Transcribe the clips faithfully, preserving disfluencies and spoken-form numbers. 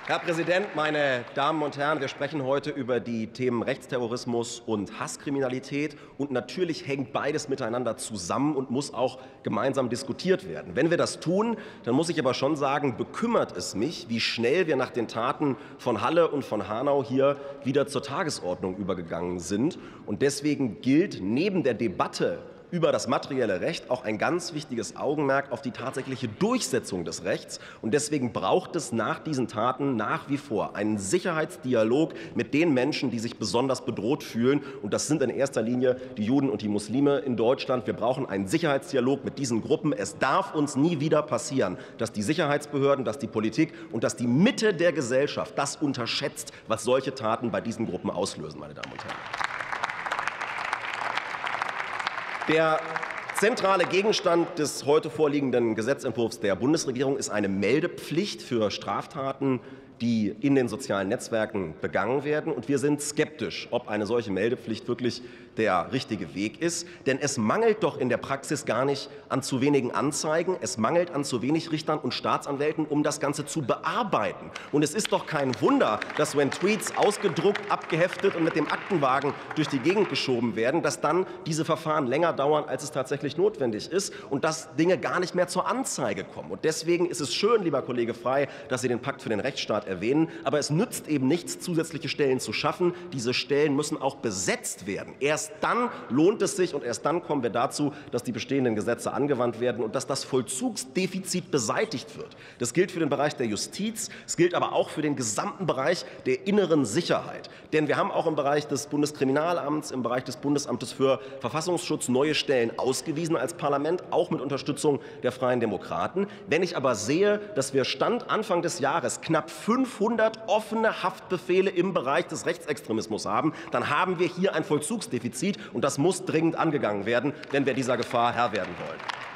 Herr Präsident, meine Damen und Herren! Wir sprechen heute über die Themen Rechtsterrorismus und Hasskriminalität. Und natürlich hängt beides miteinander zusammen und muss auch gemeinsam diskutiert werden. Wenn wir das tun, dann muss ich aber schon sagen, bekümmert es mich, wie schnell wir nach den Taten von Halle und von Hanau hier wieder zur Tagesordnung übergegangen sind. Und deswegen gilt neben der Debatte über das materielle Recht auch ein ganz wichtiges Augenmerk auf die tatsächliche Durchsetzung des Rechts. Und deswegen braucht es nach diesen Taten nach wie vor einen Sicherheitsdialog mit den Menschen, die sich besonders bedroht fühlen. Und das sind in erster Linie die Juden und die Muslime in Deutschland. Wir brauchen einen Sicherheitsdialog mit diesen Gruppen. Es darf uns nie wieder passieren, dass die Sicherheitsbehörden, dass die Politik und dass die Mitte der Gesellschaft das unterschätzt, was solche Taten bei diesen Gruppen auslösen, meine Damen und Herren. Der zentrale Gegenstand des heute vorliegenden Gesetzentwurfs der Bundesregierung ist eine Meldepflicht für Straftaten, die in den sozialen Netzwerken begangen werden. Und wir sind skeptisch, ob eine solche Meldepflicht wirklich der richtige Weg ist. Denn es mangelt doch in der Praxis gar nicht an zu wenigen Anzeigen. Es mangelt an zu wenig Richtern und Staatsanwälten, um das Ganze zu bearbeiten. Und es ist doch kein Wunder, dass wenn Tweets ausgedruckt, abgeheftet und mit dem Aktenwagen durch die Gegend geschoben werden, dass dann diese Verfahren länger dauern, als es tatsächlich notwendig ist und dass Dinge gar nicht mehr zur Anzeige kommen. Und deswegen ist es schön, lieber Kollege Frey, dass Sie den Pakt für den Rechtsstaat erwähnen. Aber es nützt eben nichts, zusätzliche Stellen zu schaffen. Diese Stellen müssen auch besetzt werden. Erst dann lohnt es sich und erst dann kommen wir dazu, dass die bestehenden Gesetze angewandt werden und dass das Vollzugsdefizit beseitigt wird. Das gilt für den Bereich der Justiz, es gilt aber auch für den gesamten Bereich der inneren Sicherheit. Denn wir haben auch im Bereich des Bundeskriminalamts, im Bereich des Bundesamtes für Verfassungsschutz neue Stellen ausgewiesen als Parlament, auch mit Unterstützung der Freien Demokraten. Wenn ich aber sehe, dass wir Stand Anfang des Jahres knapp fünfhundert offene Haftbefehle im Bereich des Rechtsextremismus haben, dann haben wir hier ein Vollzugsdefizit. Und das muss dringend angegangen werden, wenn wir dieser Gefahr Herr werden wollen.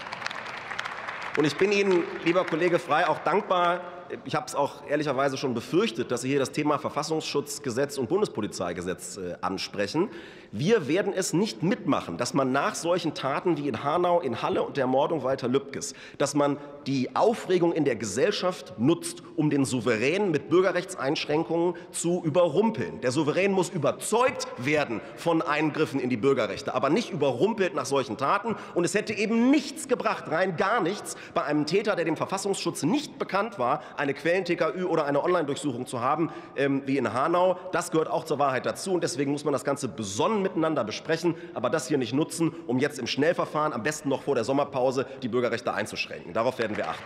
Und ich bin Ihnen, lieber Kollege Frey, auch dankbar. Ich habe es auch ehrlicherweise schon befürchtet, dass Sie hier das Thema Verfassungsschutzgesetz und Bundespolizeigesetz äh, ansprechen. Wir werden es nicht mitmachen, dass man nach solchen Taten wie in Hanau, in Halle und der Ermordung Walter Lübkes, dass man die Aufregung in der Gesellschaft nutzt, um den Souverän mit Bürgerrechtseinschränkungen zu überrumpeln. Der Souverän muss überzeugt werden von Eingriffen in die Bürgerrechte, aber nicht überrumpelt nach solchen Taten. Und es hätte eben nichts gebracht, rein gar nichts, bei einem Täter, der dem Verfassungsschutz nicht bekannt war, eine Quellen-T K Ü oder eine Online-Durchsuchung zu haben, ähm, wie in Hanau. Das gehört auch zur Wahrheit dazu. Und deswegen muss man das Ganze besonnen miteinander besprechen, aber das hier nicht nutzen, um jetzt im Schnellverfahren, am besten noch vor der Sommerpause, die Bürgerrechte einzuschränken. Darauf werden wir achten.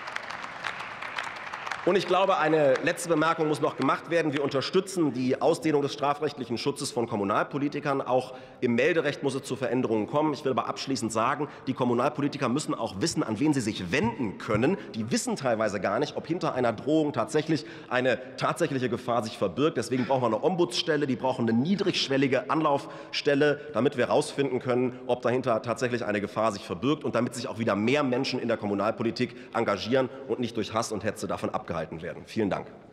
Und ich glaube, eine letzte Bemerkung muss noch gemacht werden. Wir unterstützen die Ausdehnung des strafrechtlichen Schutzes von Kommunalpolitikern. Auch im Melderecht muss es zu Veränderungen kommen. Ich will aber abschließend sagen, die Kommunalpolitiker müssen auch wissen, an wen sie sich wenden können. Die wissen teilweise gar nicht, ob hinter einer Drohung tatsächlich eine tatsächliche Gefahr sich verbirgt. Deswegen brauchen wir eine Ombudsstelle, die brauchen eine niedrigschwellige Anlaufstelle, damit wir herausfinden können, ob dahinter tatsächlich eine Gefahr sich verbirgt und damit sich auch wieder mehr Menschen in der Kommunalpolitik engagieren und nicht durch Hass und Hetze davon abgehalten werden. Vielen Dank.